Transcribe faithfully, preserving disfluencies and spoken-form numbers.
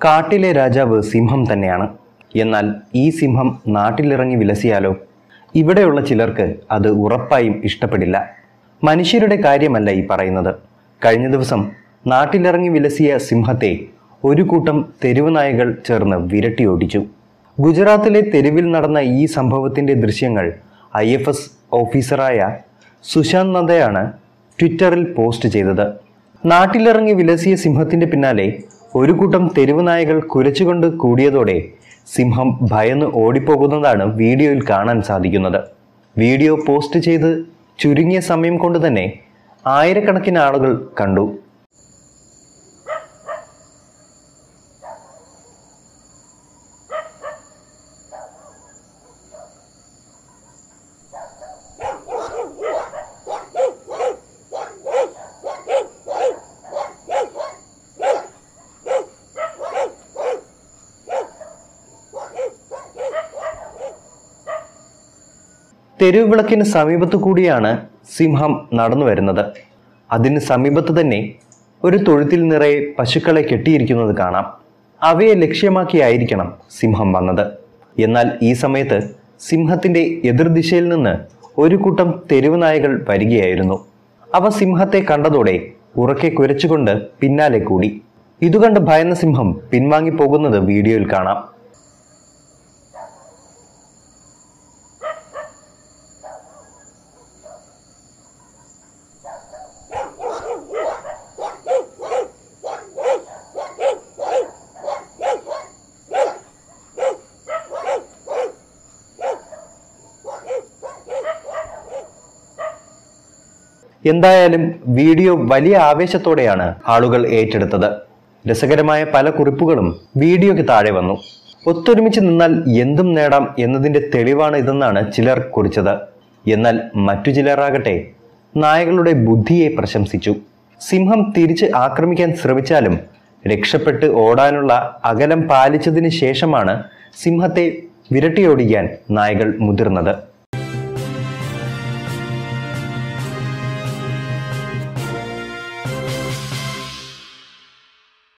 കാട്ടിലെ രാജാവ് സിംഹം തന്നെയാണ്. എന്നാൽ ഈ സിംഹം നാട്ടിലിറങ്ങി വിലസിയാലോ? ഇവിടെയുള്ള ചിലർക്ക് അത് ഉറപ്പായും ഇഷ്ടപ്പെടില്ല. മനുഷ്യരുടെ കാര്യമല്ല ഈ പറയുന്നത്. കഴിഞ്ഞ ദിവസം നാട്ടിലിറങ്ങി വിലസിയ സിംഹത്തെ ഒരു കൂട്ടം തെരുവ് നായകൾ ചേർന്ന് വിരട്ടിയോടിച്ചു. ഗുജറാത്തിലെ തെരുവിൽ നടന്ന ഈ സംഭവത്തിന്റെ ദൃശ്യങ്ങൾ ഐ എഫ് എസ് ഓഫീസറായ സുശാന്ത് നന്ദയാണ് ട്വിറ്ററിൽ പോസ്റ്റ് ചെയ്തത്. നാട്ടിലിറങ്ങി വിലസിയ സിംഹത്തിന്റെ പിന്നാലെ ഒരു കൂട്ടം തെരുവ് നായകൾ കുരച്ചുകൊണ്ട് കൂടിയതോടെ സിംഹം ഭയന്ന് ഓടിപ്പോകുന്നതാണ് വീഡിയോയിൽ കാണാൻ സാധിക്കുന്നത്. വീഡിയോ പോസ്റ്റ് ചെയ്ത് ചുരുങ്ങിയ സമയം കൊണ്ട് തന്നെ ആയിരക്കണക്കിന് ആളുകൾ കണ്ടു. തെരുവ് വിളക്കിന് സമീപത്തു കൂടിയാണ് സിംഹം നടന്നു വരുന്നത്. അതിന് സമീപത്ത് തന്നെ ഒരു തൊഴുത്തിൽ നിറയെ പശുക്കളെ കെട്ടിയിരിക്കുന്നത് കാണാം. അവയെ ലക്ഷ്യമാക്കിയായിരിക്കണം സിംഹം വന്നത്. എന്നാൽ ഈ സമയത്ത് സിംഹത്തിന്റെ എതിർദിശയിൽ നിന്ന് ഒരു കൂട്ടം തെരുവ് നായകൾ വരികയായിരുന്നു. അവ സിംഹത്തെ കണ്ടതോടെ ഉറക്കെ കുരച്ചുകൊണ്ട് പിന്നാലെ കൂടി. ഇതുകണ്ട് ഭയന്ന സിംഹം പിൻവാങ്ങിപ്പോകുന്നത് വീഡിയോയിൽ കാണാം. എന്തായാലും വീഡിയോ വലിയ ആവേശത്തോടെയാണ് ആളുകൾ ഏറ്റെടുത്തത്. രസകരമായ പല കുറിപ്പുകളും വീഡിയോയ്ക്ക് താഴെ വന്നു. ഒത്തൊരുമിച്ച് നിന്നാൽ എന്തും നേടാം എന്നതിന്റെ തെളിവാണ് ഇതെന്നാണ് ചിലർ കുറിച്ചത്. എന്നാൽ മറ്റു ചിലരാകട്ടെ നായകളുടെ ബുദ്ധിയെ പ്രശംസിച്ചു. സിംഹം തിരിച്ച് ആക്രമിക്കാൻ ശ്രമിച്ചാലും രക്ഷപ്പെട്ട് ഓടാനുള്ള അകലം പാലിച്ചതിന് ശേഷമാണ് സിംഹത്തെ വിരട്ടിയോടിക്കാൻ നായകൾ മുതിർന്നത്.